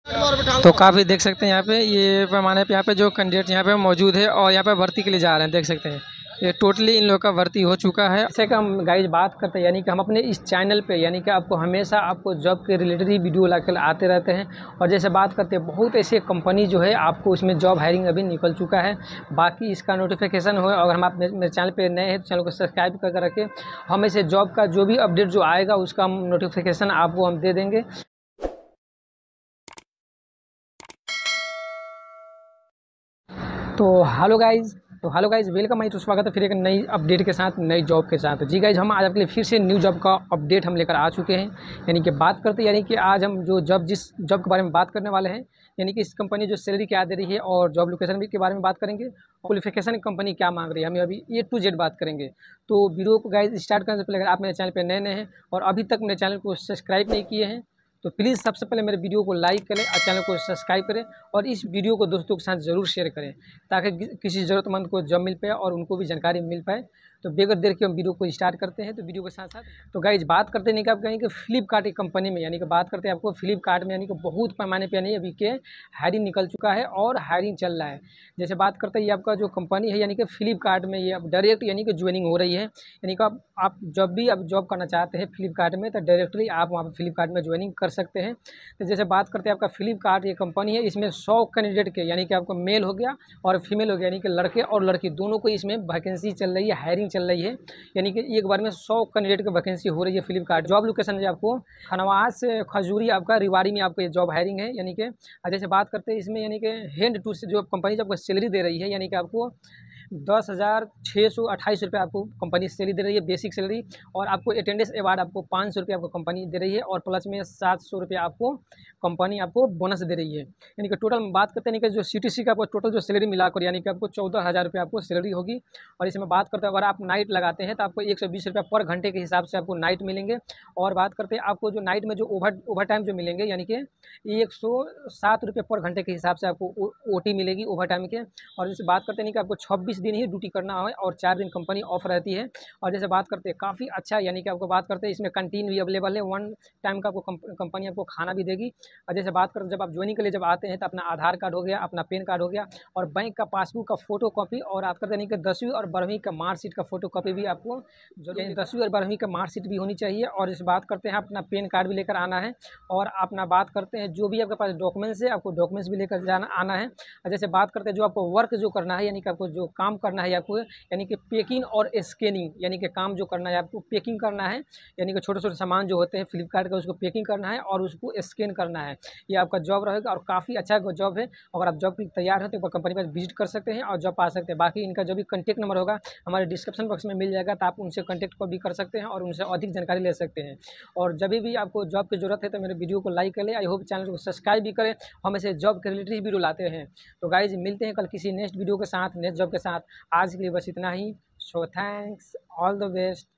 तो काफ़ी देख सकते हैं यहाँ पे ये पैमाने पे यहाँ पे जो कैंडिडेट यहाँ पे मौजूद है और यहाँ पे भर्ती के लिए जा रहे हैं, देख सकते हैं ये टोटली इन लोग का भर्ती हो चुका है। जैसे कि हम गाइज बात करते हैं यानी कि हम अपने इस चैनल पे यानी कि आपको हमेशा आपको जॉब के रिलेटेड ही वीडियो लाकर आते रहते हैं। और जैसे बात करते हैं बहुत ऐसे कंपनी जो है आपको इसमें जॉब हायरिंग अभी निकल चुका है। बाकी इसका नोटिफिकेशन हो, अगर हम आप मेरे चैनल पर नए हैं तो चैनल को सब्सक्राइब करके रखें। हम ऐसे जॉब का जो भी अपडेट जो आएगा उसका हम नोटिफिकेशन आपको हम दे देंगे। हेलो गाइज वेलकम है। तो स्वागत है फिर एक नई अपडेट के साथ, नई जॉब के साथ। जी गाइज हम आज आपके लिए फिर से न्यू जॉब का अपडेट हम लेकर आ चुके हैं। यानी कि बात करते हैं यानी कि आज हम जो जिस जॉब के बारे में बात करने वाले हैं, यानी कि इस कंपनी जो सैलरी क्या दे रही है और जॉब लोकेशन भी के बारे में बात करेंगे। क्वालिफिकेशन कंपनी क्या मांग रही है, हमें अभी A to Z बात करेंगे। तो वीडियो को गाइज स्टार्ट करने से पहले अगर आप मेरे चैनल पर नए नए हैं और अभी तक मेरे चैनल को सब्सक्राइब नहीं किए हैं तो प्लीज़ सबसे पहले मेरे वीडियो को लाइक करें और चैनल को सब्सक्राइब करें और इस वीडियो को दोस्तों के साथ ज़रूर शेयर करें ताकि किसी ज़रूरतमंद को जॉब मिल पाए और उनको भी जानकारी मिल पाए। तो बगैर देर के हम वीडियो को स्टार्ट करते हैं। तो वीडियो के साथ साथ तो गाइज बात करते हैं नहीं कि आप कहेंगे फ्लिपकार्ट एक कंपनी में, यानी कि बात करते हैं आपको फ्लिपकार्ट में यानी कि बहुत पैमाने पर यानी अभी के हायरिंग निकल चुका है और हायरिंग चल रहा है। जैसे बात करते हैं ये आपका जो कंपनी है यानी कि फ्लिपकार्ट में ये अब डायरेक्ट यानी कि ज्वाइनिंग हो रही है। यानी कि आप जब भी आप जॉब करना चाहते हैं फ्लिपकार्ट में तो डायरेक्टली आप वहाँ पर फ्लिपकार्ट में ज्वाइनिंग कर सकते हैं। तो जैसे बात करते हैं आपका फ्लिपकार्ट ये कंपनी है, इसमें 100 कैंडिडेट के यानी कि आपको मेल हो गया और फीमेल हो गया यानी कि लड़के और लड़की दोनों को इसमें वैकेंसी चल रही है, हायरिंग चल रही है। यानी कि एक बार में 100 कैंडिडेट की वैकेंसी हो रही है फ्लिपकार्ट। जॉब लोकेशन है आपको खनवास खजूरी आपका रिवाड़ी में आपको ये जॉब हायरिंग है। यानी कि जैसे बात करते हैं इसमें यानी कि हैंड टू से जो कंपनी आपको सैलरी दे रही है यानी कि आपको 10,628 रुपये आपको कंपनी सैलरी दे रही है बेसिक सैलरी। और आपको अटेंडेंस अवार्ड आपको 500 रुपये आपको कंपनी दे रही है और प्लस में 700 रुपये आपको कंपनी आपको बोनस दे रही है। यानी कि टोटल बात करते हैं कि जो CTC का आपको टोटल जो सैलरी मिलाकर यानी कि आपको 14,000 रुपये आपको सैलरी होगी। और इसमें बात करते हैं अगर आप नाइट लगाते हैं तो आपको 120 रुपये पर घंटे के हिसाब से आपको नाइट मिलेंगे। और बात करते हैं आपको जो नाइट में जो ओवर टाइम जो मिलेंगे यानी कि 107 रुपये पर घंटे के हिसाब से आपको OT मिलेगी ओवर टाइम के। और जैसे बात करते हैं कि आपको 26 दिन ही ड्यूटी करना है और 4 दिन कंपनी ऑफ रहती है। और जैसे बात करते हैं काफ़ी अच्छा यानी कि आपको बात करते हैं इसमें कैंटीन भी अवेलेबल है, 1 टाइम का आपको कंपनी आपको खाना भी देगी। और जैसे बात करें जब आप ज्वाइनिंग के लिए जब आते हैं तो अपना आधार कार्ड हो गया, अपना पैन कार्ड हो गया और बैंक का पासबुक का फोटो कॉपी और आप करते नहीं कि 10वीं और 12वीं का मार्कशीट का फोटो कॉपी भी आपको जो 10वीं और 12वीं का मार्कशीट भी होनी चाहिए। और इस बात करते हैं अपना पैन कार्ड भी लेकर आना है। और अपना बात करते हैं जो भी आपके पास डॉक्यूमेंट्स है आपको डॉक्यूमेंट्स भी लेकर जाना आना है। और जैसे बात करते हैं जो आपको वर्क जो करना है यानी कि आपको जो काम करना है आपको यानी कि पैकिंग और स्कैनिंग यानी कि काम जो करना है आपको पैकिंग करना है। यानी कि छोटे छोटे सामान जो होते हैं फ्लिपकार्ट का उसको पैकिंग करना है और उसको स्कैन करना है। ये आपका जॉब रहेगा और काफ़ी अच्छा जॉब है। अगर आप जॉब के लिए तैयार हैं तो एक बार कंपनी पर विजिट कर सकते हैं और जॉब पा सकते हैं। बाकी इनका जो भी कॉन्टैक्ट नंबर होगा हमारे डिस्क्रिप्शन बॉक्स में मिल जाएगा तो आप उनसे कॉन्टैक्ट को भी कर सकते हैं और उनसे अधिक जानकारी ले सकते हैं। और जब भी आपको जॉब की ज़रूरत है तो मेरे वीडियो को लाइक करें, आई होप चैनल को सब्सक्राइब भी करें। हम ऐसे जॉब के रिलेटेड वीडियो लाते हैं। तो गाइज मिलते हैं कल किसी नेक्स्ट वीडियो के साथ, नेक्स्ट जॉब के साथ। आज के लिए बस इतना ही। So thanks, all the best.